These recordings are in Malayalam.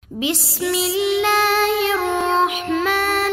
بسم الله الرحمن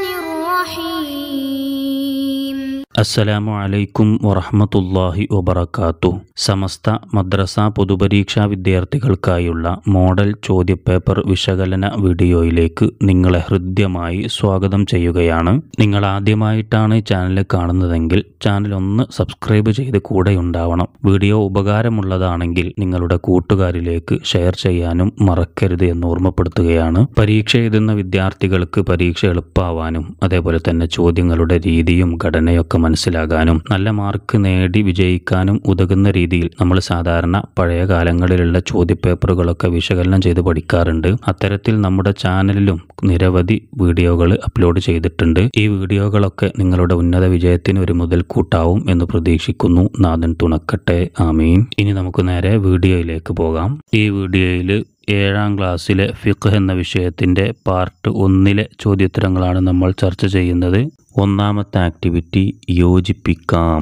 الرحيم. അസ്സലാമു അലൈക്കും വറഹ്മത്തുള്ളാഹി വബറകാതുഹു. സമസ്ത മദ്രസ പൊതുപരീക്ഷാ വിദ്യാർത്ഥികൾക്കായുള്ള മോഡൽ ചോദ്യപേപ്പർ വിശകലന വീഡിയോയിലേക്ക് നിങ്ങളെ ഹൃദ്യമായി സ്വാഗതം ചെയ്യുകയാണ്. നിങ്ങൾ ആദ്യമായിട്ടാണ് ചാനൽ കാണുന്നതെങ്കിൽ ചാനൽ ഒന്ന് സബ്സ്ക്രൈബ് ചെയ്ത് കൂടെ ഉണ്ടാവണം. വീഡിയോ ഉപകാരമുള്ളതാണെങ്കിൽ നിങ്ങളുടെ കൂട്ടുകാരിലേക്ക് ഷെയർ ചെയ്യാനും മറക്കരുത് എന്ന് ഓർമ്മപ്പെടുത്തുകയാണ്. പരീക്ഷ എഴുതുന്ന വിദ്യാർത്ഥികൾക്ക് പരീക്ഷ എളുപ്പമാവാനും അതേപോലെ തന്നെ ചോദ്യങ്ങളുടെ രീതിയും ഘടനയൊക്കെ മനസ്സിലാകാനും നല്ല മാർക്ക് നേടി വിജയിക്കാനും ഉതകുന്ന രീതിയിൽ നമ്മൾ സാധാരണ പഴയ കാലങ്ങളിലുള്ള ചോദ്യപേപ്പറുകളൊക്കെ വിശകലനം ചെയ്ത് പഠിക്കാറുണ്ട്. അത്തരത്തിൽ നമ്മുടെ ചാനലിലും നിരവധി വീഡിയോകൾ അപ്ലോഡ് ചെയ്തിട്ടുണ്ട്. ഈ വീഡിയോകളൊക്കെ നിങ്ങളുടെ ഉന്നത വിജയത്തിന് ഒരു മുതൽക്കൂട്ടാവും എന്ന് പ്രതീക്ഷിക്കുന്നു. നാഥൻ തുണക്കട്ടെ, ആമീൻ. ഇനി നമുക്ക് നേരെ വീഡിയോയിലേക്ക് പോകാം. ഈ വീഡിയോയിൽ 7ാം ക്ലാസ്സിലെ ഫിഖ് എന്ന വിഷയത്തിൻ്റെ പാർട്ട് 1 ചോദ്യോത്തരങ്ങളാണ് നമ്മൾ ചർച്ച ചെയ്യുന്നത്. ഒന്നാമത്തെ ആക്ടിവിറ്റി യോജിപ്പിക്കാം.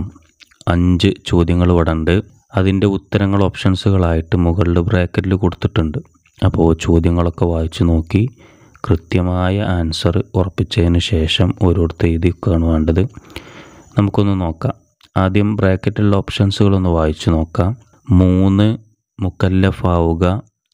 5 ചോദ്യങ്ങൾ ഇവിടെ ഉണ്ട്. അതിൻ്റെ ഉത്തരങ്ങൾ ഓപ്ഷൻസുകളായിട്ട് മുകളിൽ ബ്രാക്കറ്റിൽ കൊടുത്തിട്ടുണ്ട്. അപ്പോൾ ചോദ്യങ്ങളൊക്കെ വായിച്ചു നോക്കി കൃത്യമായ ആൻസർ ഉറപ്പിച്ചതിന് ശേഷം ഓരോരുത്തർ എഴുതിക്കുകയാണ് വേണ്ടത്. നമുക്കൊന്ന് നോക്കാം. ആദ്യം ബ്രാക്കറ്റിലുള്ള ഓപ്ഷൻസുകളൊന്ന് വായിച്ചു നോക്കാം. 3 മുക്കല്ലഫാവുക,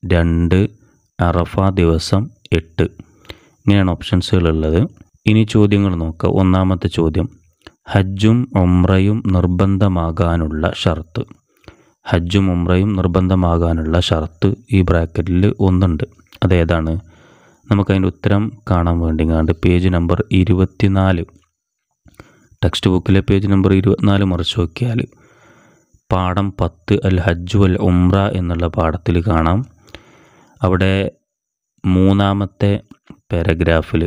2 അറഫ ദിവസം, 8 ഇങ്ങനെയാണ് ഓപ്ഷൻസുകളുള്ളത്. ഇനി ചോദ്യങ്ങൾ നോക്കാം. ഒന്നാമത്തെ ചോദ്യം, ഹജ്ജും ഉംറയും നിർബന്ധമാകാനുള്ള ഷർത്ത്. ഹജ്ജും ഉംറയും നിർബന്ധമാകാനുള്ള ഷർത്ത് ഈ ബ്രാക്കറ്റിൽ ഒന്നുണ്ട്. അതേതാണ്? നമുക്കതിൻ്റെ ഉത്തരം കാണാൻ വേണ്ടിങ്ങാണ്ട് പേജ് നമ്പർ 24, ടെക്സ്റ്റ് ബുക്കിലെ പേജ് നമ്പർ 24 മറിച്ച് നോക്കിയാൽ പാഠം 10 അൽ ഹജ്ജു അൽ ഉംറ എന്നുള്ള പാഠത്തിൽ കാണാം. അവിടെ 3ാമത്തെ പാരഗ്രാഫിൽ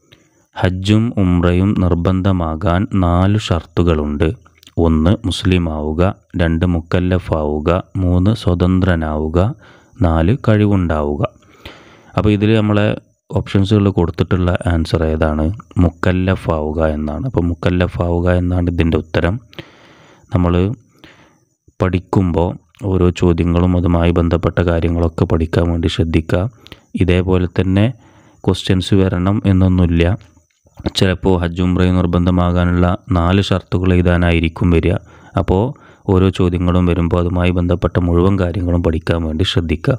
ഹജ്ജും ഉംറയും നിർബന്ധമാകാൻ 4 ഷർത്തുകളുണ്ട്. 1 മുസ്ലിം ആവുക, 2 മുക്കല്ലഫാവുക, 3 സ്വതന്ത്രനാവുക, 4 കഴിവുണ്ടാവുക. അപ്പോൾ ഇതിൽ നമ്മളെ ഓപ്ഷൻസുകൾ കൊടുത്തിട്ടുള്ള ആൻസർ ഏതാണ്? മുക്കല്ലഫാവുക എന്നാണ്. അപ്പോൾ മുക്കല്ലഫാവുക എന്നാണ് ഇതിൻ്റെ ഉത്തരം. നമ്മൾ പഠിക്കുമ്പോൾ ഓരോ ചോദ്യങ്ങളും അതുമായി ബന്ധപ്പെട്ട കാര്യങ്ങളൊക്കെ പഠിക്കാൻ വേണ്ടി ശ്രദ്ധിക്കുക. ഇതേപോലെ തന്നെ ക്വസ്റ്റ്യൻസ് വരണം എന്നൊന്നുമില്ല. ചിലപ്പോൾ ഹജ്ജ് ഉംറയും നിർബന്ധമാകാനുള്ള 4 ഷർത്തുകൾ എഴുതാനായിരിക്കും വരിക. അപ്പോൾ ഓരോ ചോദ്യങ്ങളും വരുമ്പോൾ അതുമായി ബന്ധപ്പെട്ട മുഴുവൻ കാര്യങ്ങളും പഠിക്കാൻ വേണ്ടി ശ്രദ്ധിക്കുക.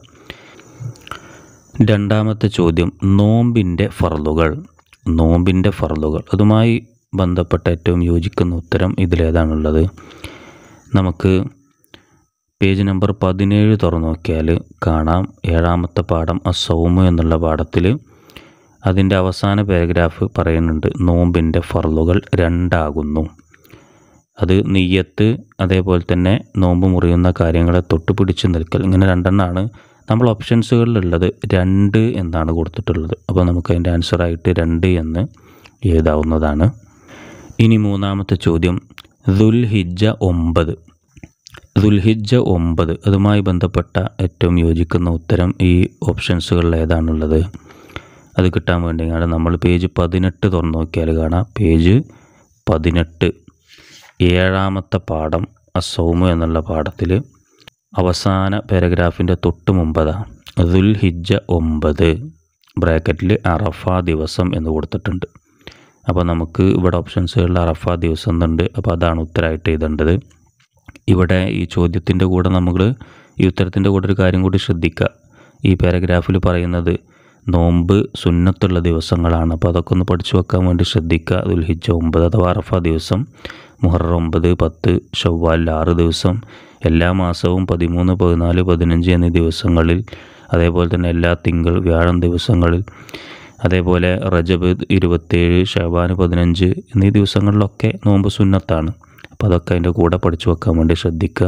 2ാമത്തെ ചോദ്യം, നോമ്പിൻ്റെ ഫർളുകൾ. നോമ്പിൻ്റെ ഫർളുകൾ അതുമായി ബന്ധപ്പെട്ട ഏറ്റവും യോജിക്കുന്ന ഉത്തരം ഇതിലേതാണുള്ളത്? നമുക്ക് പേജ് നമ്പർ 17 തുറന്നു നോക്കിയാൽ കാണാം. 7ാമത്തെ പാഠം അസ്സൗമ് എന്നുള്ള പാഠത്തിൽ അതിൻ്റെ അവസാന പാരഗ്രാഫ് പറയുന്നുണ്ട് നോമ്പിൻ്റെ ഫർളുകൾ 2 ആകുന്നു. അത് നിയ്യത്ത്, അതേപോലെ തന്നെ നോമ്പ് മുറിയുന്ന കാര്യങ്ങളെ തൊട്ട് പിടിച്ച് നിൽക്കൽ, ഇങ്ങനെ 2 എണ്ണമാണ്. നമ്മൾ ഓപ്ഷൻസുകളിലുള്ളത് 2 എന്നാണ് കൊടുത്തിട്ടുള്ളത്. അപ്പോൾ നമുക്ക് അതിൻ്റെ ആൻസറായിട്ട് 2 എന്ന് എഴുതാവുന്നതാണ്. ഇനി 3ാമത്തെ ചോദ്യം, ദുൽഹിജ്ജ 9. ദുൽഹിജ്ജ 9 അതുമായി ബന്ധപ്പെട്ട ഏറ്റവും യോജിക്കുന്ന ഉത്തരം ഈ ഓപ്ഷൻസുകളിൽ ഏതാണുള്ളത്? അത് കിട്ടാൻ വേണ്ടിയാണ് നമ്മൾ പേജ് 18 തുറന്നു നോക്കിയാൽ കാണാം. പേജ് 18 7ാമത്തെ പാഠം അസ്സൗമ് എന്നുള്ള പാഠത്തിൽ അവസാന പാരഗ്രാഫിൻ്റെ തൊട്ട് മുമ്പതാണ് ദുൽഹിജ്ജ 9 ബ്രാക്കറ്റിൽ അറഫ ദിവസം എന്ന് കൊടുത്തിട്ടുണ്ട്. അപ്പോൾ നമുക്ക് ഇവിടെ ഓപ്ഷൻസുകളിൽ അറഫ ദിവസം എന്നുണ്ട്. അപ്പോൾ അതാണ് ഉത്തരമായിട്ട് എഴുതേണ്ടത്. ഇവിടെ ഈ ചോദ്യത്തിൻ്റെ കൂടെ നമ്മൾ ഈ ഉത്തരത്തിൻ്റെ കൂടെ ഒരു കാര്യം കൂടി ശ്രദ്ധിക്കുക. ഈ പാരഗ്രാഫിൽ പറയുന്നത് നോമ്പ് സുന്നത്തുള്ള ദിവസങ്ങളാണ്. അപ്പോൾ അതൊക്കെ ഒന്ന് പഠിച്ചു വെക്കാൻ വേണ്ടി ശ്രദ്ധിക്കുക. ദുൽഹിജ്ജ 9 അഥവാ അറഫ ദിവസം, മുഹറം 9, 10, ഷവ്വാൽ 6 ദിവസം, എല്ലാ മാസവും 13, 14, 15 എന്നീ ദിവസങ്ങളിൽ, അതേപോലെ തന്നെ എല്ലാ തിങ്കൾ, വ്യാഴം ദിവസങ്ങളിൽ, അതേപോലെ റജബ് 27, ഷഅബാൻ 15 എന്നീ ദിവസങ്ങളിലൊക്കെ നോമ്പ് സുന്നത്താണ്. അപ്പോൾ അതൊക്കെ അതിൻ്റെ കൂടെ പഠിച്ചു വെക്കാൻ വേണ്ടി ശ്രദ്ധിക്കുക.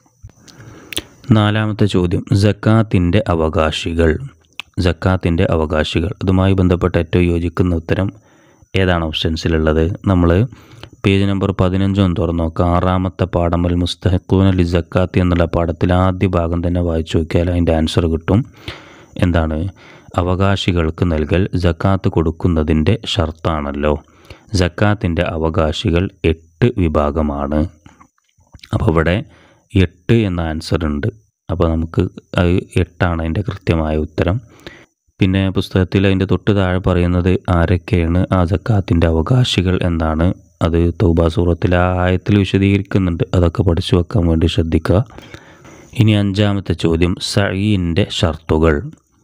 4ാമത്തെ ചോദ്യം, സക്കാത്തിൻ്റെ അവകാശികൾ. സക്കാത്തിൻ്റെ അവകാശികൾ അതുമായി ബന്ധപ്പെട്ട ഏറ്റവും യോജിക്കുന്ന ഉത്തരം ഏതാണ് ഓപ്ഷൻസിലുള്ളത്? നമ്മൾ പേജ് നമ്പർ 15 തുറന്നു നോക്കാം. 6ാമത്തെ പാഠം അൽ മുസ്തഹിഖൂന ലി സക്കാത്തി എന്നുള്ള പാഠത്തിൽ ആദ്യ ഭാഗം തന്നെ വായിച്ചു നോക്കിയാൽ അതിൻ്റെ ആൻസർ കിട്ടും. എന്താണ്? അവകാശികൾക്ക് നൽകൽ സക്കാത്ത് കൊടുക്കുന്നതിൻ്റെ ഷർത്താണല്ലോ. സക്കാത്തിൻ്റെ അവകാശികൾ 8 വിഭാഗമാണ്. അപ്പോൾ ഇവിടെ 8 എന്ന ആൻസർ ഉണ്ട്. അപ്പോൾ നമുക്ക് അത് 8 അതിൻ്റെ കൃത്യമായ ഉത്തരം. പിന്നെ പുസ്തകത്തിൽ അതിൻ്റെ തൊട്ട് താഴെ പറയുന്നത് ആരൊക്കെയാണ് ആ സക്കാത്തിൻ്റെ അവകാശികൾ എന്നാണ്. അത് തൗബ സൂറത്തിലെ ആ ആയത്തിൽ വിശദീകരിക്കുന്നുണ്ട്. അതൊക്കെ പഠിച്ചു വെക്കാൻ വേണ്ടി ശ്രദ്ധിക്കുക. ഇനി 5ാമത്തെ ചോദ്യം, സഈൻ്റെ ഷർത്തുകൾ.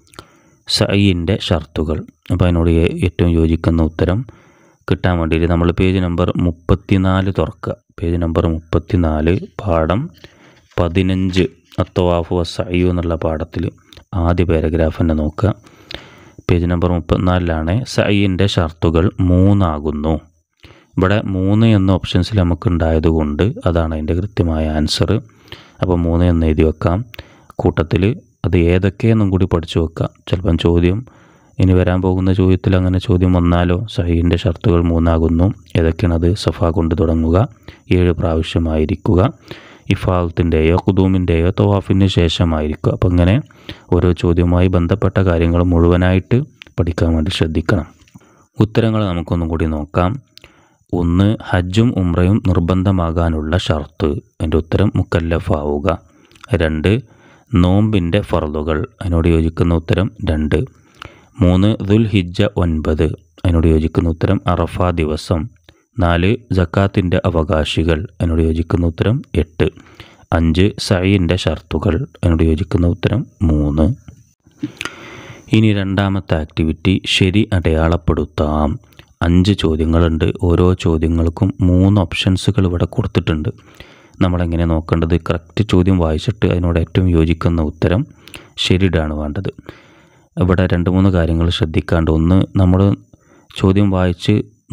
സഈൻ്റെ ഷർത്തുകൾ. അപ്പോൾ അതിനോട് ഏറ്റവും യോജിക്കുന്ന ഉത്തരം കിട്ടാൻ വേണ്ടിയിട്ട് നമ്മൾ പേജ് നമ്പർ 34 തുറക്കുക. പേജ് നമ്പർ 34 പാഠം 15 അത്തവാഫ് വസ്സഈ എന്നുള്ള പാഠത്തിൽ ആദ്യ പാരഗ്രാഫ് തന്നെ നോക്കുക. പേജ് നമ്പർ 34 സഈൻ്റെ ഷർത്തുകൾ 3 ആകുന്നു. ഇവിടെ 3 എന്ന ഓപ്ഷൻസിൽ നമുക്കുണ്ടായത് കൊണ്ട് അതാണ് അതിൻ്റെ കൃത്യമായ ആൻസർ. അപ്പോൾ 3 എന്ന് എഴുതി വെക്കാം. കൂട്ടത്തിൽ അത് ഏതൊക്കെയെന്നും കൂടി പഠിച്ചു വെക്കാം. ചിലപ്പം ചോദ്യം ഇനി വരാൻ പോകുന്ന ചോദ്യത്തിൽ അങ്ങനെ ചോദ്യം വന്നാലോ. സഹീൻ്റെ ഷർത്തുകൾ 3 ആകുന്നു. ഏതൊക്കെയാണത്? സഫ കൊണ്ട് തുടങ്ങുക, 7 പ്രാവശ്യമായിരിക്കുക, ഇഫാദത്തിൻ്റെയോ ഖുദൂമിൻ്റെയോ തവാഫിന് ശേഷമായിരിക്കുക. അപ്പം ഇങ്ങനെ ഓരോ ചോദ്യവുമായി ബന്ധപ്പെട്ട കാര്യങ്ങൾ മുഴുവനായിട്ട് പഠിക്കാൻ വേണ്ടി ശ്രദ്ധിക്കണം. ഉത്തരങ്ങൾ നമുക്കൊന്നും കൂടി നോക്കാം. 1. ഹജ്ജും ഉംറയും നിർബന്ധമാകാനുള്ള ഷർത്ത്. അതിൻ്റെ ഉത്തരം മുക്കല്ലഫാവുക. 2. നോമ്പിൻ്റെ ഫർളുകൾ. അതിനോട് യോജിക്കുന്ന ഉത്തരം 2. 3. ദുൽഹിജ്ജ 9. അതിനോട് യോജിക്കുന്ന ഉത്തരം അറഫ ദിവസം. 4. സക്കാത്തിൻ്റെ അവകാശികൾ. അതിനോട് യോജിക്കുന്ന ഉത്തരം 8. 5. സഈൻ്റെ ഷർത്തുകൾ. അതിനോട് യോജിക്കുന്ന ഉത്തരം 3. ഇനി 2ാമത്തെ ആക്ടിവിറ്റി, ശരി അടയാളപ്പെടുത്താം. 5 ചോദ്യങ്ങളുണ്ട്. ഓരോ ചോദ്യങ്ങൾക്കും 3 ഓപ്ഷൻസുകൾ ഇവിടെ കൊടുത്തിട്ടുണ്ട്. നമ്മളെങ്ങനെ നോക്കേണ്ടത്? കറക്റ്റ് ചോദ്യം വായിച്ചിട്ട് അതിനോട് ഏറ്റവും യോജിക്കുന്ന ഉത്തരം ശരിയിടാണ് വേണ്ടത്. ഇവിടെ 2-3 കാര്യങ്ങൾ ശ്രദ്ധിക്കാണ്ട്. ഒന്ന്, നമ്മൾ ചോദ്യം വായിച്ച്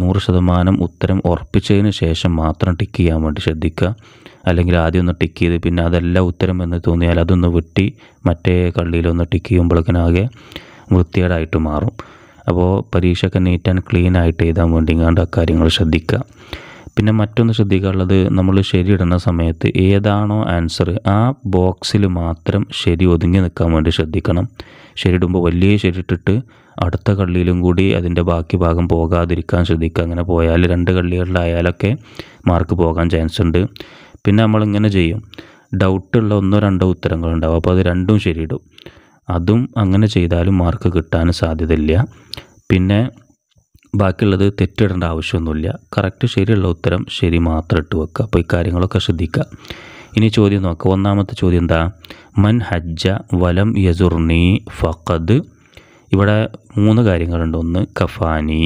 100% ഉത്തരം ഉറപ്പിച്ചതിന് ശേഷം മാത്രം ടിക്ക് ചെയ്യാൻ വേണ്ടി ശ്രദ്ധിക്കുക. അല്ലെങ്കിൽ ആദ്യം ഒന്ന് ടിക്ക് ചെയ്ത് പിന്നെ അതല്ല ഉത്തരം എന്ന് തോന്നിയാൽ അതൊന്ന് വെട്ടി മറ്റേ കള്ളിയിലൊന്ന് ടിക്ക് ചെയ്യുമ്പോഴേക്കിനാകെ വൃത്തികേടായിട്ട് മാറും. അപ്പോൾ പരീക്ഷയ്ക്ക് നീറ്റ് ആൻഡ് ക്ലീൻ ആയിട്ട് എഴുതാൻ വേണ്ടി ആ കാര്യങ്ങൾ ശ്രദ്ധിക്കുക. പിന്നെ മറ്റൊന്ന് ശ്രദ്ധിക്കാനുള്ളത്, നമ്മൾ ശരിയിടുന്ന സമയത്ത് ഏതാണോ ആൻസർ ആ ബോക്സിൽ മാത്രം ശരി ഒതുങ്ങി നിൽക്കാൻ വേണ്ടി ശ്രദ്ധിക്കണം. ശരിയിടുമ്പോൾ വലിയ ശരിയിട്ടിട്ട് അടുത്ത കള്ളിയിലും കൂടി അതിൻ്റെ ബാക്കി ഭാഗം പോകാതിരിക്കാൻ ശ്രദ്ധിക്കുക. അങ്ങനെ പോയാൽ 2 കള്ളികളിലായാലൊക്കെ മാർക്ക് പോകാൻ ചാൻസ് ഉണ്ട്. പിന്നെ നമ്മളിങ്ങനെ ചെയ്യും, ഡൗട്ടുള്ള 1-2 ഉത്തരങ്ങളുണ്ടാവും. അപ്പോൾ അത് 2ഉം ശരിയിടും. അതും അങ്ങനെ ചെയ്താലും മാർക്ക് കിട്ടാൻ സാധ്യതയില്ല. പിന്നെ ബാക്കിയുള്ളത് തെറ്റിടേണ്ട ആവശ്യമൊന്നുമില്ല. കറക്റ്റ് ശരിയുള്ള ഉത്തരം ശരി മാത്രം ഇട്ട് വെക്കുക. അപ്പോൾ ഈ കാര്യങ്ങളൊക്കെ ശ്രദ്ധിക്കുക. ഇനി ചോദ്യം നോക്കുക. 1ാമത്തെ ചോദ്യം എന്താ? മൻ ഹജ്ജ വലം യസുർനി ഫഖദ്. ഇവിടെ 3 കാര്യങ്ങളുണ്ട്. 1 കഫാനി,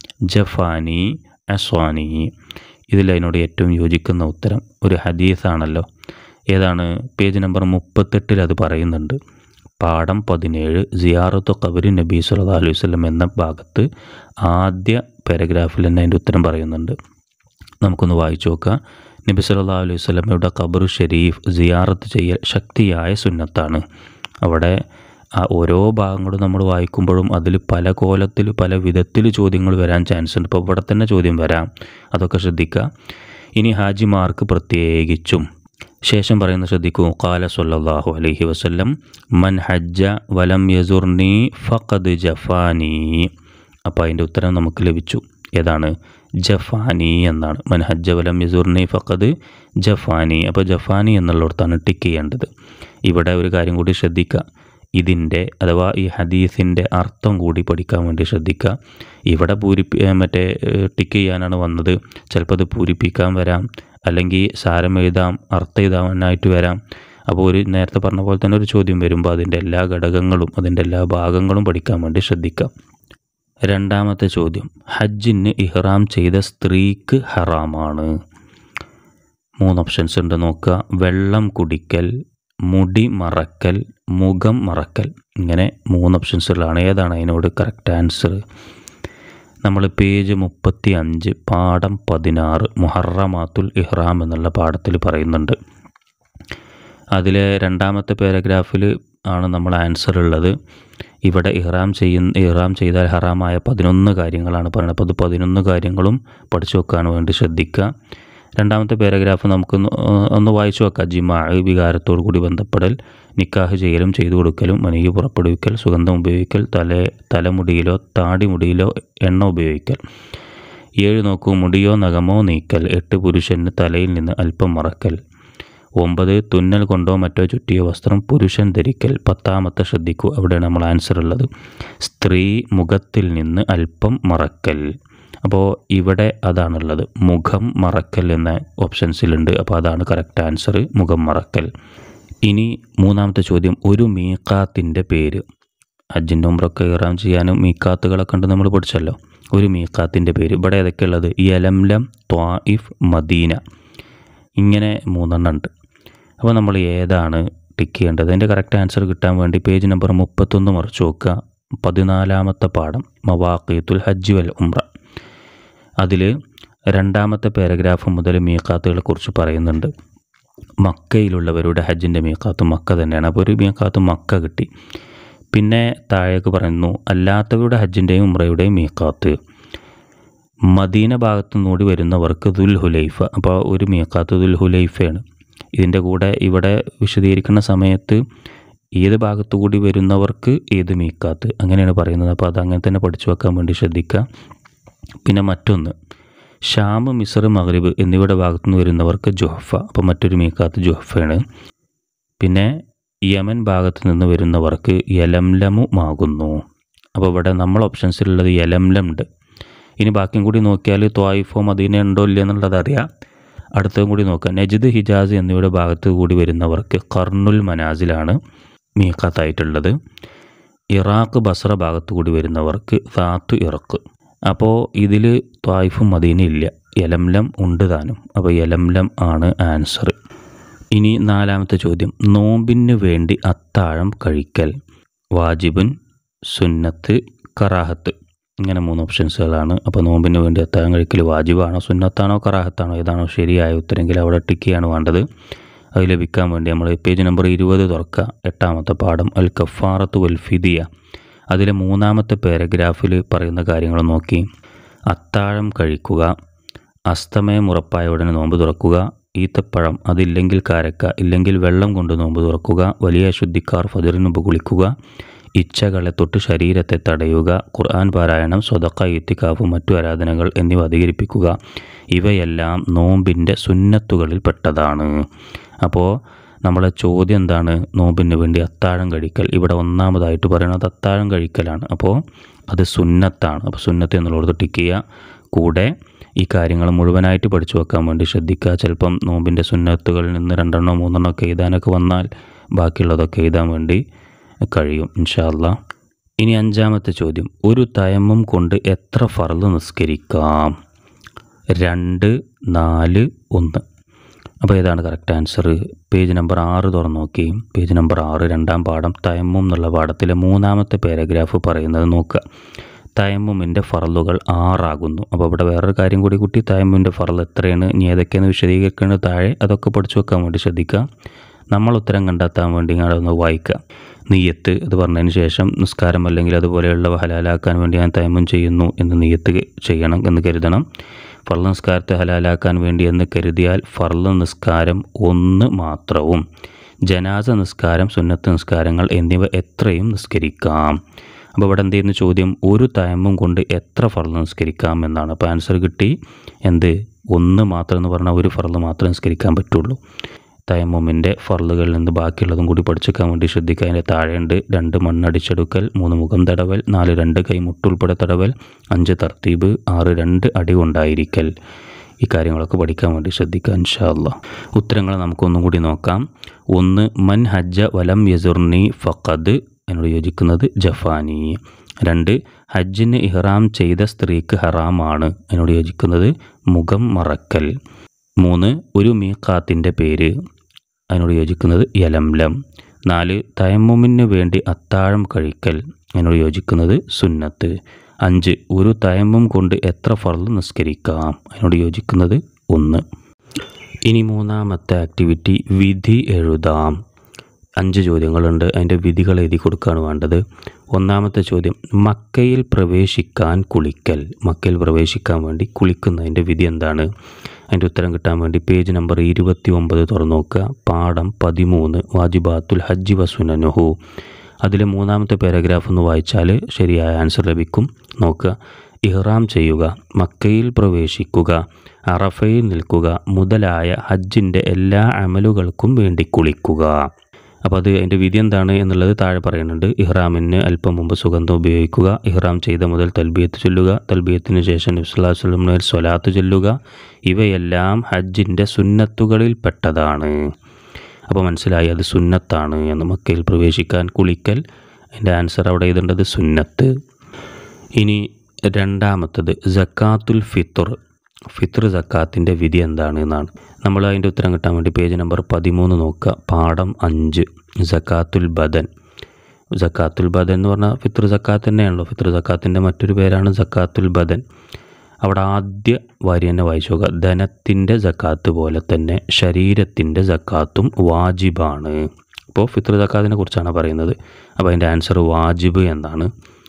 ജഫാനി, അസ്വാനി. ഇതിലതിനോട് ഏറ്റവും യോജിക്കുന്ന ഉത്തരം ഒരു ഹദീസാണല്ലോ. ഏതാണ്? പേജ് നമ്പർ 38 അത് പറയുന്നുണ്ട്. പാഠം 17 സിയാറത്തു ഖബരി നബി സല്ലല്ലാഹു അലൈഹി വസല്ലം എന്ന ഭാഗത്ത് ആദ്യ പാരഗ്രാഫിൽ തന്നെ അതിൻ്റെ ഉത്തരം പറയുന്നുണ്ട്. നമുക്കൊന്ന് വായിച്ചു നോക്കാം. നബി സല്ലല്ലാഹു അലൈഹി വസല്ലമയുടെ ഖബറു ഷരീഫ് സിയാറത്ത് ചെയ്യൽ ശക്തിയായ സുന്നത്താണ്. അവിടെ ആ ഓരോ ഭാഗങ്ങളും നമ്മൾ വായിക്കുമ്പോഴും അതിൽ പല കോലത്തിൽ പല വിധത്തിൽ ചോദ്യങ്ങൾ വരാൻ ചാൻസ് ഉണ്ട്. ഇപ്പോൾ ഇവിടെ തന്നെ ചോദ്യം വരാം. അതൊക്കെ ശ്രദ്ധിക്കുക. ഇനി ഹാജിമാർക്ക് പ്രത്യേകിച്ചും ശേഷം പറയുന്നത് ശ്രദ്ധിക്കൂ. ഖാല സല്ലല്ലാഹു അലൈഹി വസല്ലം മൻ ഹജ്ജ വലം യസുർനി ഫഖദ് ജഫാനി. അപ്പോൾ അതിൻ്റെ ഉത്തരം നമുക്ക് ലഭിച്ചു. ഏതാണ്? ജഫാനി എന്നാണ്. മൻ ഹജ്ജ വലം യസുർനി ഫഖദ് ജഫാനി. അപ്പോൾ ജഫാനി എന്നുള്ളിടത്താണ് ടിക്ക് ചെയ്യേണ്ടത്. ഇവിടെ ഒരു കാര്യം കൂടി ശ്രദ്ധിക്കുക. ഇതിൻ്റെ അഥവാ ഈ ഹദീസിൻ്റെ അർത്ഥം കൂടി പഠിക്കാൻ വേണ്ടി ശ്രദ്ധിക്കുക. ഇവിടെ ടിക്ക് ചെയ്യാനാണ് വന്നത്. ചിലപ്പോൾ അത് പൂരിപ്പിക്കാൻ വരാം, അല്ലെങ്കിൽ സാരം എഴുതാം, അർത്ഥം എഴുതാനായിട്ട് വരാം. അപ്പോൾ ഒരു നേരത്തെ പറഞ്ഞ പോലെ തന്നെ ഒരു ചോദ്യം വരുമ്പോൾ അതിൻ്റെ എല്ലാ ഘടകങ്ങളും അതിൻ്റെ എല്ലാ ഭാഗങ്ങളും പഠിക്കാൻ വേണ്ടി ശ്രദ്ധിക്കാം. 2ാമത്തെ ചോദ്യം, ഹജ്ജിന് ഇഹ്റാം ചെയ്ത സ്ത്രീക്ക് ഹറാമാണ്. 3 ഓപ്ഷൻസ് ഉണ്ട്, നോക്കുക. വെള്ളം കുടിക്കൽ, മുടി മറക്കൽ, മുഖം മറക്കൽ. ഇങ്ങനെ 3 ഓപ്ഷൻസുകളാണ്. ഏതാണ് അതിനോട് കറക്റ്റ് ആൻസർ? നമ്മൾ പേജ് 35 പാഠം 16 മുഹറമാത്തുൽ ഇഹ്റാം എന്നുള്ള പാഠത്തിൽ പറയുന്നുണ്ട്. അതിലെ 2ാമത്തെ പാരഗ്രാഫിൽ ആണ് നമ്മൾ ആൻസർ ഉള്ളത്. ഇവിടെ ഇഹ്റാം ചെയ്താൽ ഹറാമായ 11 കാര്യങ്ങളാണ് പറയുന്നത്. അപ്പോൾ അത് 11 കാര്യങ്ങളും പഠിച്ചു വെക്കാൻ വേണ്ടി ശ്രദ്ധിക്കുക. 2ാമത്തെ പാരഗ്രാഫ് നമുക്കൊന്ന് വായിച്ചു വെക്കാം. ജിമാ വികാരത്തോടു കൂടി ബന്ധപ്പെടൽ, നിക്കാഹ് ചെയ്യലും ചെയ്തു കൊടുക്കലും, മനീയ് പുറപ്പെടുവിക്കൽ, സുഗന്ധം ഉപയോഗിക്കൽ, തലമുടിയിലോ താടിമുടിയിലോ എണ്ണ ഉപയോഗിക്കൽ. 7 നോക്കൂ, മുടിയോ നഖമോ നീക്കൽ. 8 പുരുഷന് തലയിൽ നിന്ന് അല്പം മറക്കൽ. 9 തുന്നൽ കൊണ്ടോ മറ്റോ ചുറ്റിയ വസ്ത്രം പുരുഷൻ ധരിക്കൽ. 10ാമത്തെ ശ്രദ്ധിക്കൂ, അവിടെയാണ് നമ്മൾ ആൻസർ ഉള്ളത്. സ്ത്രീ മുഖത്തിൽ നിന്ന് അല്പം മറക്കൽ. അപ്പോൾ ഇവിടെ അതാണുള്ളത്, മുഖം മറക്കൽ എന്ന ഓപ്ഷൻസിലുണ്ട്. അപ്പോൾ അതാണ് കറക്റ്റ് ആൻസർ, മുഖം മറക്കൽ. ഇനി 3ാമത്തെ ചോദ്യം, ഒരു മീഖാത്തിൻ്റെ പേര്. ഹജ്ജിൻ്റെ ഉംറയൊക്കെ ഇഹ്റാം ചെയ്യാനും മീഖാത്തുകളൊക്കെ ഉണ്ട്, നമ്മൾ പഠിച്ചല്ലോ. ഒരു മീഖാത്തിൻ്റെ പേര് ഇവിടെ ഏതൊക്കെയുള്ളത്? യലംലം, ത്വായിഫ്, മദീന, ഇങ്ങനെ 3 ഉണ്ട്. അപ്പോൾ നമ്മൾ ഏതാണ് ടിക്ക് ചെയ്യേണ്ടത്? അതിൻ്റെ കറക്റ്റ് ആൻസർ കിട്ടാൻ വേണ്ടി പേജ് നമ്പർ 31 മറിച്ച് നോക്കുക. 14ാമത്തെ പാഠം മവാഖീത്തുൽ ഹജ്ജ് വൽ ഉംറ. അതിൽ 2ാമത്തെ പാരഗ്രാഫ് മുതൽ മീഖാത്തുകളെക്കുറിച്ച് പറയുന്നുണ്ട്. മക്കയിലുള്ളവരുടെ ഹജ്ജിൻ്റെ മീഖാത്ത് മക്ക തന്നെയാണ്. അപ്പോൾ ഒരു മീഖാത്ത് മക്ക കിട്ടി. പിന്നെ താഴേക്ക് പറയുന്നു അല്ലാത്തവരുടെ ഹജ്ജിൻ്റെയും ഉംറയുടെയും മീഖാത്ത്. മദീന ഭാഗത്തു നിന്നുകൂടി വരുന്നവർക്ക് ദുൽ ഹുലൈഫ. അപ്പോൾ ഒരു മീഖാത്ത് ദുൽ ഹുലൈഫയാണ്. ഇതിൻ്റെ കൂടെ ഇവിടെ വിശദീകരിക്കുന്ന സമയത്ത് ഏത് ഭാഗത്തു കൂടി വരുന്നവർക്ക് ഏത് മീഖാത്ത് അങ്ങനെയാണ് പറയുന്നത്. അപ്പോൾ അത് അങ്ങനെ തന്നെ പഠിച്ചു വെക്കാൻ വേണ്ടി ശ്രദ്ധിക്കുക. പിന്നെ മറ്റൊന്ന്, ഷാം, മിസ്ർ, മഗ്രിബ് എന്നിവയുടെ ഭാഗത്തു നിന്ന് വരുന്നവർക്ക് ജുഹഫ. അപ്പോൾ മറ്റൊരു മീഖാത്ത് ജുഹഫയാണ്. പിന്നെ യമൻ ഭാഗത്തു നിന്ന് വരുന്നവർക്ക് യലംലമുമാകുന്നു. അപ്പോൾ ഇവിടെ നമ്മൾ ഓപ്ഷൻസിലുള്ളത് യലംലം ഉണ്ട്. ഇനി ബാക്കിയും കൂടി നോക്കിയാൽ ത്വായിഫോ മദീന ഉണ്ടോ ഇല്ല എന്നുള്ളത് അറിയാം. അടുത്തതും കൂടി നോക്കുക. നജ്ദ്, ഹിജാസ് എന്നിവയുടെ ഭാഗത്ത് കൂടി വരുന്നവർക്ക് ഖർനുൽ മനാസിലാണ് മീഖാത്തായിട്ടുള്ളത്. ഇറാഖ്, ബസ്ര ഭാഗത്ത് കൂടി വരുന്നവർക്ക് സാത്ത് ഇറക്ക്. അപ്പോൾ ഇതിൽ ത്വായിഫും മദീന ഇല്ല, യലംലം ഉണ്ട് താനും. അപ്പോൾ യലംലം ആണ് ആൻസർ. ഇനി 4ാമത്തെ ചോദ്യം, നോമ്പിന് വേണ്ടി അത്താഴം കഴിക്കൽ. വാജിബുൻ, സുന്നത്ത്, കറാഹത്ത്, ഇങ്ങനെ 3 ഓപ്ഷൻസുകളാണ്. അപ്പോൾ നോമ്പിന് വേണ്ടി അത്താഴം കഴിക്കൽ വാജിബാണോ, സുന്നത്താണോ, കറാഹത്താണോ, ഏതാണോ ശരിയായ ഉത്തരെങ്കിൽ അവിടെ ടിക്ക് ചെയ്യാണ് വേണ്ടത്. അത് ലഭിക്കാൻ വേണ്ടി നമ്മൾ പേജ് നമ്പർ 20 തുറക്കുക. 8ാമത്തെ പാഠം അൽ കഫാറത്ത് വൽ ഫിദിയ. അതിലെ 3ാമത്തെ പാരഗ്രാഫിൽ പറയുന്ന കാര്യങ്ങൾ നോക്കി. അത്താഴം കഴിക്കുക, അസ്തമയം ഉറപ്പായ ഉടനെ നോമ്പ് തുറക്കുക, ഈത്തപ്പഴം, അതില്ലെങ്കിൽ കാരക്ക, ഇല്ലെങ്കിൽ വെള്ളം കൊണ്ട് നോമ്പ് തുറക്കുക, വലിയ ശുദ്ധിക്കാർ ഫജറിന് മുമ്പ് കുളിക്കുക, ഇച്ഛകളെ തൊട്ട് ശരീരത്തെ തടയുക, ഖുർആൻ പാരായണം, സ്വതക്ക, ഇത്തിക്കാഫ്, മറ്റു ആരാധനകൾ എന്നിവ അധികരിപ്പിക്കുക. ഇവയെല്ലാം നോമ്പിൻ്റെ സുന്നത്തുകളിൽ പെട്ടതാണ്. അപ്പോൾ നമ്മളെ ചോദ്യം എന്താണ്? നോമ്പിന് വേണ്ടി അത്താഴം കഴിക്കൽ. ഇവിടെ 1ാമതായിട്ട് പറയുന്നത് അത്താഴം കഴിക്കലാണ്. അപ്പോൾ അത് സുന്നത്താണ്. അപ്പോൾ സുന്നത്ത് എന്നുള്ളത് ടിക്ക് ചെയ്യുക. കൂടെ ഈ കാര്യങ്ങൾ മുഴുവനായിട്ട് പഠിച്ചു വെക്കാൻ വേണ്ടി ശ്രദ്ധിക്കുക. ചിലപ്പം നോമ്പിൻ്റെ സുന്നത്തുകളിൽ നിന്ന് 2 3 ഒക്കെ എഴുതാനൊക്കെ വന്നാൽ ബാക്കിയുള്ളതൊക്കെ എഴുതാൻ വേണ്ടി കഴിയും ഇൻഷാ അല്ലാഹ്. ഇനി 5ാമത്തെ ചോദ്യം, ഒരു തയമ്മം കൊണ്ട് എത്ര ഫർള് നിസ്കരിക്കാം? 2, 4, 1. അപ്പോൾ ഏതാണ് കറക്റ്റ് ആൻസർ? പേജ് നമ്പർ 6 തുറന്ന് നോക്കി. പേജ് നമ്പർ 6 2ാം പാഠം തയമ്മം എന്നുള്ള പാഠത്തിലെ 3ാമത്തെ പാരഗ്രാഫ് പറയുന്നത് നോക്കുക. തയമ്മുമിൻ്റെ ഫർളുകൾ 6 ആകുന്നു. അപ്പോൾ ഇവിടെ വേറൊരു കാര്യം കൂടി കുട്ടി, തയമ്മുമിൻ്റെ ഫർള് എത്രയാണ്, ഇനി ഏതൊക്കെയാണ് വിശദീകരിക്കുന്നത് താഴെ, അതൊക്കെ പഠിച്ചു വെക്കാൻ വേണ്ടി ശ്രദ്ധിക്കുക. നമ്മൾ ഉത്തരം കണ്ടെത്താൻ വേണ്ടി ഒന്ന് വായിക്കുക. നിയ്യത്ത് അത് പറഞ്ഞതിന് ശേഷം നിസ്കാരം അല്ലെങ്കിൽ അതുപോലെയുള്ളവ ഹലാലാക്കാൻ വേണ്ടി ഞാൻ തയമ്മും ചെയ്യുന്നു എന്ന് നിയ്യത്ത് ചെയ്യണം എന്ന് കരുതണം. ഫർള് നിസ്കാരത്തെ ഹലാലാക്കാൻ വേണ്ടി എന്ന് കരുതിയാൽ ഫർള് നിസ്കാരം 1 മാത്രവും ജനാസ നിസ്കാരം, സുന്നത്ത് നിസ്കാരങ്ങൾ എന്നിവ എത്രയും നിസ്കരിക്കാം. അപ്പോൾ ഇവിടെ എന്ത് ചെയ്യുന്ന ചോദ്യം, ഒരു തയമ്മും കൊണ്ട് എത്ര ഫർള് നിസ്കരിക്കാം എന്നാണ്. അപ്പോൾ ആൻസർ കിട്ടി. എന്ത്? 1 മാത്രം എന്ന് പറഞ്ഞാൽ ഒരു ഫർള് മാത്രമേ നിസ്കരിക്കാൻ പറ്റുള്ളൂ. തയമ്മുമിൻ്റെ ഫർളുകളിൽ നിന്ന് ബാക്കിയുള്ളതും കൂടി പഠിച്ചെടുക്കാൻ വേണ്ടി ശ്രദ്ധിക്കുക. അതിൻ്റെ താഴെയുണ്ട് 2 മണ്ണടിച്ചെടുക്കൽ, 3 മുഖം തടവൽ, 4 2 കൈ മുട്ടുൾപ്പെടെ തടവൽ, 5 തർത്തീബ്, 6 2 അടി കൊണ്ടായിരിക്കൽ. ഈ കാര്യങ്ങളൊക്കെ പഠിക്കാൻ വേണ്ടി ശ്രദ്ധിക്കുക ഇൻഷാ അല്ലാഹ്. ഉത്തരങ്ങൾ നമുക്കൊന്നും കൂടി നോക്കാം. 1, മൻ ഹജ്ജ വലം യസുർനി ഫഖദ്, എന്നോട് യോജിക്കുന്നത് ജഫാനി. 2, ഹജ്ജിന് ഇഹ്റാം ചെയ്ത സ്ത്രീക്ക് ഹറാമാണ്, എന്നോട് യോജിക്കുന്നത് മുഖം മറക്കൽ. 3, ഒരു മീഖാത്തിൻ്റെ പേര്, അതിനോട് യോജിക്കുന്നത് യലംലം. 4, തയമ്മുമിന് വേണ്ടി അത്താഴം കഴിക്കൽ, അതിനോട് യോജിക്കുന്നത് സുന്നത്ത്. 5, ഒരു തയമ്മും കൊണ്ട് എത്ര ഫർള് നിസ്കരിക്കാം, അതിനോട് യോജിക്കുന്നത് 1. ഇനി 3ാമത്തെ ആക്ടിവിറ്റി, വിധി എഴുതാം. 5 ചോദ്യങ്ങളുണ്ട്, അതിൻ്റെ വിധികൾ എഴുതി കൊടുക്കുകയാണ് വേണ്ടത്. 1ാമത്തെ ചോദ്യം, മക്കയിൽ പ്രവേശിക്കാൻ കുളിക്കൽ. മക്കയിൽ പ്രവേശിക്കാൻ വേണ്ടി കുളിക്കുന്നതിൻ്റെ വിധി എന്താണ്? അതിൻ്റെ ഉത്തരം കിട്ടാൻ വേണ്ടി പേജ് നമ്പർ 29 തുറന്നു നോക്കുക. പാഠം 13 വാജിബാത്തുൽ ഹജ്ജി വസുനനുഹു. അതിൽ 3ാമത്തെ പാരഗ്രാഫ് ഒന്ന് വായിച്ചാൽ ശരിയായ ആൻസർ ലഭിക്കും. നോക്കുക. ഇഹ്റാം ചെയ്യുക, മക്കയിൽ പ്രവേശിക്കുക, അറഫയിൽ നിൽക്കുക മുതലായ ഹജ്ജിൻ്റെ എല്ലാ അമലുകൾക്കും വേണ്ടി കുളിക്കുക. അപ്പോൾ അതിൻ്റെ വിധി എന്താണ് എന്നുള്ളത് താഴെ പറയുന്നുണ്ട്. ഇഹ്റാമിന് അല്പം മുമ്പ് സുഗന്ധം ഉപയോഗിക്കുക, ഇഹ്റാം ചെയ്ത മുതൽ തൽബിയത്ത് ചൊല്ലുക, തൽബിയത്തിന് ശേഷം നബി സല്ലല്ലാഹു അലൈഹി വസല്ലം സ്വലാത്ത് ചൊല്ലുക. ഇവയെല്ലാം ഹജ്ജിൻ്റെ സുന്നത്തുകളിൽ പെട്ടതാണ്. അപ്പോൾ മനസ്സിലായി, അത് സുന്നത്താണ് എന്ന്. മക്കയിൽ പ്രവേശിക്കാൻ കുളിക്കൽ, അതിൻ്റെ ആൻസർ അവിടെ എഴുതേണ്ടത് സുന്നത്ത്. ഇനി രണ്ടാമത്തത് സക്കാത്തുൽ ഫിത്ർ സക്കാത്തിൻ്റെ വിധി എന്താണ് എന്നാണ്. നമ്മൾ അതിൻ്റെ ഉത്തരം കിട്ടാൻ വേണ്ടി പേജ് നമ്പർ 13 നോക്കുക. പാഠം 5 സക്കാത്തുൽ ബദൻ. സക്കാത്തുൽ ബദൻ എന്ന് പറഞ്ഞാൽ ഫിത്ർ സക്കാത്ത് തന്നെയാണല്ലോ. ഫിത്ർ സക്കാത്തിൻ്റെ മറ്റൊരു പേരാണ് സക്കാത്തുൽ ബദൻ. അവിടെ ആദ്യ വാരി തന്നെ വായിച്ചു നോക്കുക. ധനത്തിൻ്റെ സക്കാത്ത് പോലെ തന്നെ ശരീരത്തിൻ്റെ സക്കാത്തും വാജിബാണ്. അപ്പോൾ ഫിത്ർ സക്കാത്തിനെ കുറിച്ചാണ് പറയുന്നത്. അപ്പോൾ അതിൻ്റെ ആൻസർ വാജിബ് എന്നാണ്.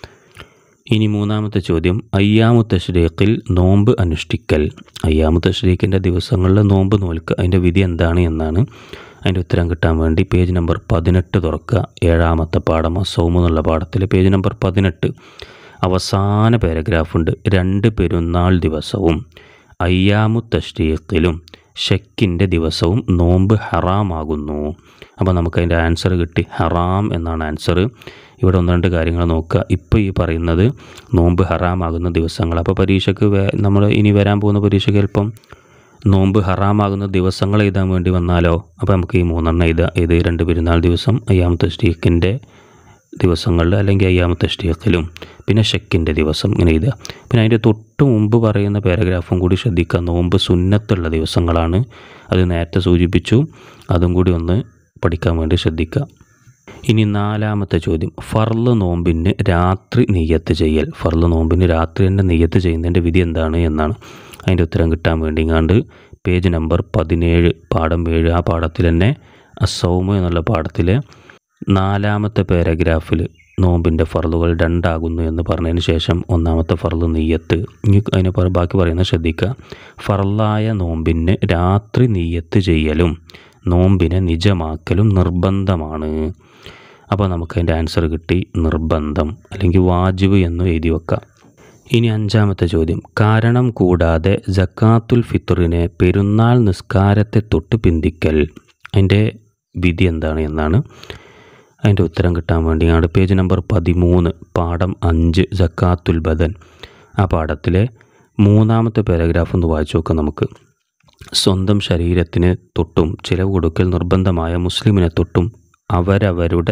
ഇനി മൂന്നാമത്തെ ചോദ്യം, അയ്യാമു തശ്രീഖിൽ നോമ്പ് അനുഷ്ഠിക്കൽ. അയ്യാമു തശ്രീഖിൻ്റെ ദിവസങ്ങളിൽ നോമ്പ് നോൽക്കുക, അതിൻ്റെ വിധി എന്താണ് എന്നാണ്. അതിൻ്റെ ഉത്തരം കിട്ടാൻ വേണ്ടി പേജ് നമ്പർ 18 തുറക്കുക. 7ാമത്തെ പാഠം അസൗമ് എന്നുള്ള പാഠത്തിൽ പേജ് നമ്പർ 18 അവസാന പാരഗ്രാഫുണ്ട്. 2 പെരുന്നാൾ ദിവസവും അയ്യാമു തശ്രീഖിലും ഷക്കിൻ്റെ ദിവസവും നോമ്പ് ഹറാമാകുന്നു. അപ്പോൾ നമുക്കതിൻ്റെ ആൻസർ കിട്ടി, ഹറാം എന്നാണ് ആൻസർ. ഇവിടെ 1-2 കാര്യങ്ങൾ നോക്കുക. ഇപ്പോൾ ഈ പറയുന്നത് നോമ്പ് ഹറാമാകുന്ന ദിവസങ്ങൾ. അപ്പോൾ പരീക്ഷയ്ക്ക് നമ്മൾ ഇനി വരാൻ പോകുന്ന പരീക്ഷയ്ക്ക് ചിലപ്പം നോമ്പ് ഹറാമാകുന്ന ദിവസങ്ങൾ എഴുതാൻ വേണ്ടി വന്നാലോ, അപ്പോൾ നമുക്ക് ഈ 3 എഴുതാം. ഇത് 2 പെരുന്നാൾ ദിവസം, അയ്യാമു തശ്രീഖിൻ്റെ ദിവസങ്ങളിൽ, അല്ലെങ്കിൽ അയ്യാമു തശ്രീഖിലും, പിന്നെ ഷക്കിൻ്റെ ദിവസം, ഇങ്ങനെ എഴുതുക. പിന്നെ അതിൻ്റെ തൊട്ട് മുമ്പ് പറയുന്ന പാരഗ്രാഫും കൂടി ശ്രദ്ധിക്കുക. നോമ്പ് സുന്നത്തുള്ള ദിവസങ്ങളാണ്, അത് നേരത്തെ സൂചിപ്പിച്ചു. അതും കൂടി ഒന്ന് പഠിക്കാൻ വേണ്ടി ശ്രദ്ധിക്കുക. ഇനി 4ാമത്തെ ചോദ്യം, ഫർള് നോമ്പിന് രാത്രി നിയ്യത്ത് ചെയ്യൽ. ഫർള് നോമ്പിന് രാത്രി തന്നെ നിയ്യത്ത് ചെയ്യുന്നതിൻ്റെ വിധി എന്താണ് എന്നാണ്. അതിൻ്റെ ഉത്തരം കിട്ടാൻ വേണ്ടി പേജ് നമ്പർ 17 പാഠം 7, ആ പാഠത്തിൽ തന്നെ അസൗമ് എന്നുള്ള പാഠത്തിലെ 4ാമത്തെ പാരഗ്രാഫിൽ നോമ്പിൻ്റെ ഫർളുകൾ 2 ആകുന്നു എന്ന് പറഞ്ഞതിന് ശേഷം 1ാമത്തെ ഫർള് നിയ്യത്ത്. ഇനി അതിനെ ബാക്കി പറയുന്നത് ശ്രദ്ധിക്കുക. ഫർളായ നോമ്പിന് രാത്രി നിയ്യത്ത് ചെയ്യലും നോമ്പിനെ നിജമാക്കലും നിർബന്ധമാണ്. അപ്പോൾ നമുക്കതിൻ്റെ ആൻസർ കിട്ടി, നിർബന്ധം, അല്ലെങ്കിൽ വാജിബ് എന്ന് എഴുതി വെക്കാം. ഇനി 5ാമത്തെ ചോദ്യം, കാരണം കൂടാതെ സക്കാത്തുൽ ഫിത്റിനെ പെരുന്നാൾ നിസ്കാരത്തെ തൊട്ട് പിന്തിക്കൽ. അതിൻ്റെ വിധി എന്താണ് എന്നാണ്. അതിൻ്റെ ഉത്തരം കിട്ടാൻ വേണ്ടി പേജ് നമ്പർ 13 പാഠം 5 സക്കാത്തുൽ ബദൻ, ആ പാഠത്തിലെ 3ാമത്തെ പാരഗ്രാഫ് ഒന്ന് വായിച്ചു നോക്കാം നമുക്ക്. സ്വന്തം ശരീരത്തിന് തൊട്ടും ചിലവ് കൊടുക്കൽ നിർബന്ധമായ മുസ്ലിമിനെ തൊട്ടും അവരവരുടെ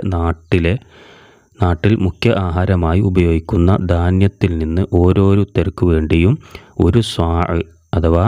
നാട്ടിൽ മുഖ്യ ആഹാരമായി ഉപയോഗിക്കുന്ന ധാന്യത്തിൽ നിന്ന് ഓരോരുത്തർക്ക് വേണ്ടിയും 1 സ്വാഅ് അഥവാ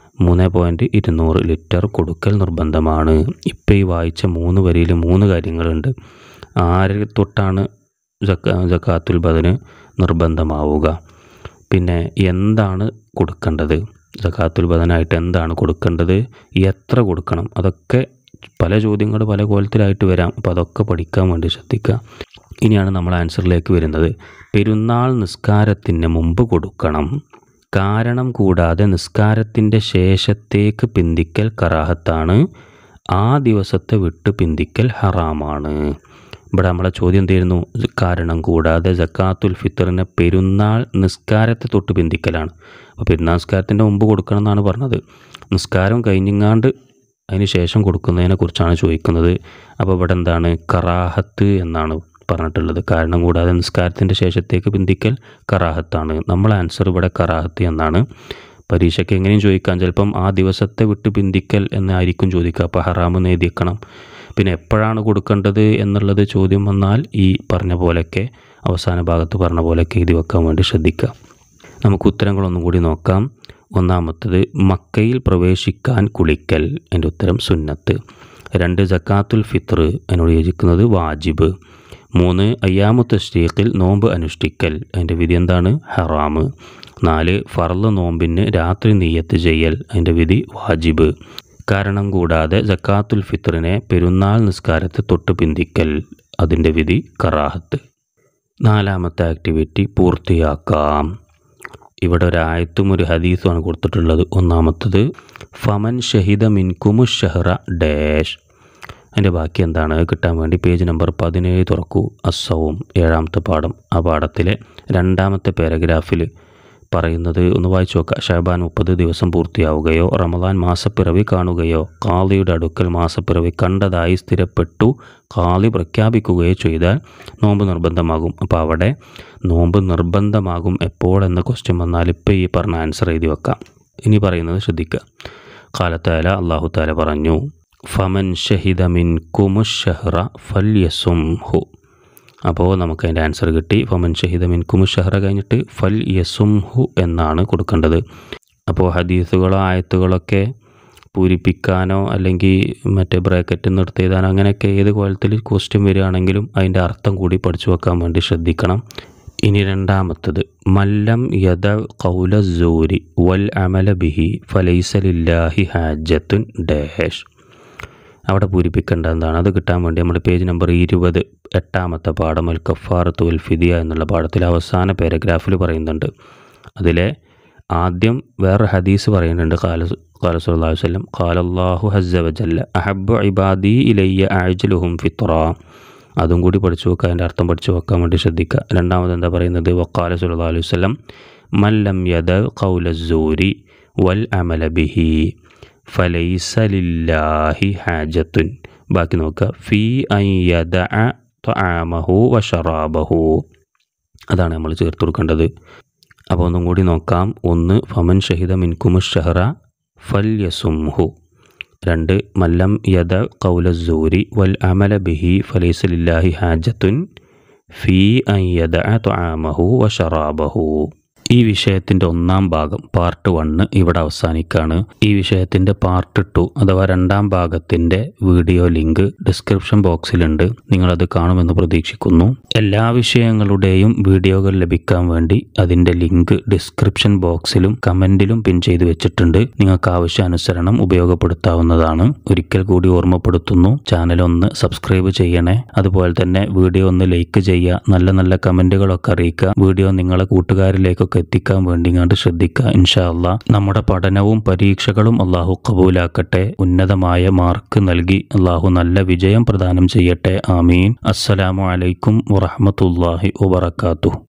3.200 ലിറ്റർ കൊടുക്കൽ നിർബന്ധമാണ്. ഇപ്പോൾ ഈ വായിച്ച 3 വരിയിൽ 3 കാര്യങ്ങളുണ്ട്. ആരെ തൊട്ടാണ് സക്കാത്തുൽ ബദന് നിർബന്ധമാവുക, പിന്നെ എന്താണ് കൊടുക്കേണ്ടത്, സക്കാത്തുൽ ബദനായിട്ട് എന്താണ് കൊടുക്കേണ്ടത്, എത്ര കൊടുക്കണം, അതൊക്കെ പല ചോദ്യങ്ങൾ പല കോലത്തിലായിട്ട് വരാം. അപ്പോൾ അതൊക്കെ പഠിക്കാൻ വേണ്ടി ശ്രദ്ധിക്കുക. ഇനിയാണ് നമ്മൾ ആൻസറിലേക്ക് വരുന്നത്. പെരുന്നാൾ നിസ്കാരത്തിന് മുമ്പ് കൊടുക്കണം. കാരണം കൂടാതെ നിസ്കാരത്തിൻ്റെ ശേഷത്തേക്ക് പിന്തിക്കൽ കറാഹത്താണ്. ആ ദിവസത്തെ വിട്ട് പിന്തിക്കൽ ഹറാമാണ്. ഇവിടെ നമ്മളെ ചോദ്യം എന്തായിരുന്നു? കാരണം കൂടാതെ സക്കാത്തുൽ ഫിത്തറിനെ പെരുന്നാൾ നിസ്കാരത്തെ തൊട്ട് പിന്തിക്കലാണ്. അപ്പോൾ പെരുന്നാൾ നിസ്കാരത്തിൻ്റെ മുമ്പ് കൊടുക്കണം എന്നാണ് പറഞ്ഞത്. നിസ്കാരം കഴിഞ്ഞിങ്ങാണ്ട് അതിന് ശേഷം കൊടുക്കുന്നതിനെ കുറിച്ചാണ് ചോദിക്കുന്നത്. അപ്പോൾ ഇവിടെ എന്താണ്? കറാഹത്ത് എന്നാണ് പറഞ്ഞിട്ടുള്ളത്. കാരണം കൂടാതെ നിസ്കാരത്തിൻ്റെ ശേഷത്തേക്ക് പിന്തിക്കൽ കറാഹത്താണ്. നമ്മൾ ആൻസർ ഇവിടെ കറാഹത്ത് എന്നാണ്. പരീക്ഷയ്ക്ക് എങ്ങനെയും ചോദിക്കാം. ചിലപ്പം ആ ദിവസത്തെ വിട്ട് പിന്തിക്കൽ എന്നായിരിക്കും ചോദിക്കുക. അപ്പോൾ ഹറാമെന്ന് എഴുതി വെക്കണം. പിന്നെ എപ്പോഴാണ് കൊടുക്കേണ്ടത് എന്നുള്ളത് ചോദ്യം വന്നാൽ ഈ പറഞ്ഞ പോലെയൊക്കെ അവസാന ഭാഗത്ത് പറഞ്ഞ പോലെയൊക്കെ എഴുതി വെക്കാൻ വേണ്ടി ശ്രദ്ധിക്കുക. നമുക്ക് ഉത്തരങ്ങളൊന്നും കൂടി നോക്കാം. ഒന്നാമത്തത് മക്കയിൽ പ്രവേശിക്കാൻ കുളിക്കൽ, അതിൻ്റെ ഉത്തരം സുന്നത്ത്. 2 സക്കാത്തുൽ ഫിത്ർ, അതിനോട് യോജിക്കുന്നത് വാജിബ്. 3 അയ്യാമു തശ്രീഖിൽ നോമ്പ് അനുഷ്ഠിക്കൽ, അതിൻ്റെ വിധി എന്താണ്? ഹറാമ്. 4 ഫർള് നോമ്പിന് രാത്രി നിയ്യത്ത് ചെയ്യൽ, അതിൻ്റെ വിധി വാജിബ്. കാരണം കൂടാതെ സക്കാത്തുൽ ഫിത്റിനെ പെരുന്നാൾ നിസ്കാരത്തെ തൊട്ട് പിന്തിക്കൽ, അതിൻ്റെ വിധി കറാഹത്ത്. 4ാമത്തെ ആക്ടിവിറ്റി പൂർത്തിയാക്കാം. ഇവിടെ ഒരു ആയത്തും ഒരു ഹദീസുമാണ് കൊടുത്തിട്ടുള്ളത്. ഒന്നാമത്തത് ഫമൻ ഷഹിദ മിൻകുമു ഷഹ്റ ഡാഷ്. അതിൻ്റെ ബാക്കി എന്താണ് കിട്ടാൻ വേണ്ടി പേജ് നമ്പർ 17 തുറക്കൂ. അസ്സൗം 7ാമത്തെ പാഠം, ആ പാഠത്തിലെ 2ാമത്തെ പാരഗ്രാഫിൽ പറയുന്നത് ഒന്ന് വായിച്ചു നോക്കുക. ഷഅബാൻ 30 ദിവസം പൂർത്തിയാവുകയോ റമദാൻ മാസപ്പിറവി കാണുകയോ ഖാളിയുടെ അടുക്കൽ മാസപ്പിറവി കണ്ടതായി സ്ഥിരപ്പെട്ടു ഖാളി പ്രഖ്യാപിക്കുകയോ ചെയ്താൽ നോമ്പ് നിർബന്ധമാകും. അപ്പോൾ അവിടെ നോമ്പ് നിർബന്ധമാകും എപ്പോൾ എന്ന ക്വസ്റ്റ്യൻ വന്നാൽ ഇപ്പോൾ ഈ പറഞ്ഞ ആൻസർ എഴുതി വെക്കാം. ഇനി പറയുന്നത് ശ്രദ്ധിക്കുക. ഖാല തആല, അല്ലാഹു തആല പറഞ്ഞു, ഫമൻ ഷഹിദ മിൻകുമുശ് ശഹ്റ ഫൽയസുംഹു. അപ്പോൾ നമുക്ക് അതിൻ്റെ ആൻസർ കിട്ടി. ഫമൻ ഷഹിദ മിൻകുമുശ് ശഹ്റ കഴിഞ്ഞിട്ട് ഫൽയസുംഹു എന്നാണ് കൊടുക്കേണ്ടത്. അപ്പോൾ ഹദീസുകളോ ആയത്തുകളൊക്കെ പൂരിപ്പിക്കാനോ അല്ലെങ്കിൽ മറ്റേ ബ്രാക്കറ്റ് നിർത്തിയതാനോ അങ്ങനെയൊക്കെ ഏത് കോലത്തിൽ ക്വസ്റ്റ്യൻ വരികയാണെങ്കിലും അതിൻ്റെ അർത്ഥം കൂടി പഠിച്ചു വെക്കാൻ വേണ്ടി ശ്രദ്ധിക്കണം. ഇനി രണ്ടാമത്തത്, മല്ലം യദ ഖൗല സൂരി വൽ അമല ബിഹി ഫലൈസ ലില്ലാഹി ഹാജത്തുൻ ഡാഷ്. അവിടെ പൂരിപ്പിക്കേണ്ട എന്താണ്? അത് കിട്ടാൻ വേണ്ടി നമ്മൾ പേജ് നമ്പർ 20 8ാമത്തെ പാഠം അൽ കഫാറത്തു വൽ ഫിദിയ എന്നുള്ള പാഠത്തിൽ അവസാന പാരഗ്രാഫിൽ പറയുന്നുണ്ട്. അതിലെ ആദ്യം വേറെ ഹദീസ് പറയുന്നുണ്ട്. ഖാല സല്ലല്ലാഹു അലൈഹി വസല്ലം ഖാലല്ലാഹു അസ്സ വജല്ല അഹബ്ബു ഇബാദി ഇലയ്യ അഅ്ജലുഹും ഫിത്ര. അതും കൂടി പഠിച്ചു വെക്കുക, അതിൻ്റെ അർത്ഥം പഠിച്ചു വെക്കാൻ വേണ്ടി ശ്രദ്ധിക്കുക. രണ്ടാമത് എന്താ പറയുന്നത്? വഖാല സല്ലല്ലാഹു അലൈഹി വസല്ലം മൻ ലം യദ ഖൗല സൂരി വൽ അമല ബിഹി ഫലൈസ ലില്ലാഹി ഹാജത്തുൻ. ബാക്കി നോക്കുക. ഫീ അൻ യദഅ തആമഹു വശറാബഹു. അതാണ് നമ്മൾ ചേർത്ത് കൊടുക്കേണ്ടത്. അപ്പോൾ ഒന്നും കൂടി നോക്കാം. ഒന്ന്, ഫമൻ ഷഹിദ മിൻകുമുശ് ശഹ്റ ഫൽയസുംഹു. 2, മല്ലം യദ ഖൗല സൂരി വൽ അമല ബിഹി ഫലൈസ ലില്ലാഹി ഹാജത്തുൻ ഫീ അൻ യദഅ തആമഹു വശറാബഹു. ഈ വിഷയത്തിൻ്റെ 1ാം ഭാഗം പാർട്ട് 1 ഇവിടെ അവസാനിക്കുകയാണ്. ഈ വിഷയത്തിൻ്റെ പാർട്ട് 2 അഥവാ 2ാം ഭാഗത്തിൻ്റെ വീഡിയോ ലിങ്ക് ഡിസ്ക്രിപ്ഷൻ ബോക്സിലുണ്ട്. നിങ്ങളത് കാണുമെന്ന് പ്രതീക്ഷിക്കുന്നു. എല്ലാ വിഷയങ്ങളുടെയും വീഡിയോകൾ ലഭിക്കാൻ വേണ്ടി അതിൻ്റെ ലിങ്ക് ഡിസ്ക്രിപ്ഷൻ ബോക്സിലും കമൻറ്റിലും പിൻ ചെയ്ത് വെച്ചിട്ടുണ്ട്. നിങ്ങൾക്ക് ആവശ്യാനുസരണം ഉപയോഗപ്പെടുത്താവുന്നതാണ്. ഒരിക്കൽ കൂടി ഓർമ്മപ്പെടുത്തുന്നു, ചാനൽ ഒന്ന് സബ്സ്ക്രൈബ് ചെയ്യണേ. അതുപോലെ തന്നെ വീഡിയോ ഒന്ന് ലൈക്ക് ചെയ്യുക. നല്ല നല്ല കമൻറ്റുകളൊക്കെ അറിയിക്കുക. വീഡിയോ നിങ്ങളെ കൂട്ടുകാരിലേക്കൊക്കെ എത്തിക്കാൻ വേണ്ടി ശ്രദ്ധിക്കുക. ഇൻഷാ അല്ലാഹ് നമ്മുടെ പഠനവും പരീക്ഷകളും അള്ളാഹു കബൂലാക്കട്ടെ. ഉന്നതമായ മാർക്ക് നൽകി അള്ളാഹു നല്ല വിജയം പ്രദാനം ചെയ്യട്ടെ. ആമീൻ. അസ്സലാമു അലൈക്കും വറഹ്മത്തുള്ളാഹി വബറകാതുഹു.